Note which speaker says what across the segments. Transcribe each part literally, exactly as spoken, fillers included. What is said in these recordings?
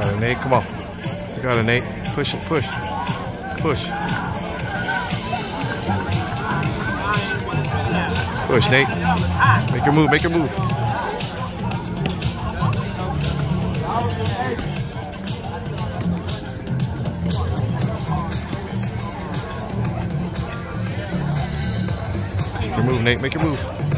Speaker 1: Got it, Nate. Come on. You got it, Nate. Push it. Push. Push. Push, Nate. Make your move. Make your move. Make your move, Nate. Make your move.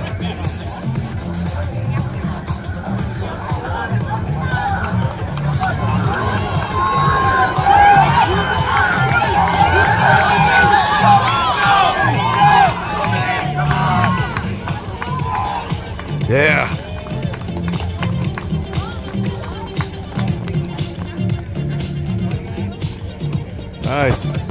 Speaker 1: Yeah. Nice.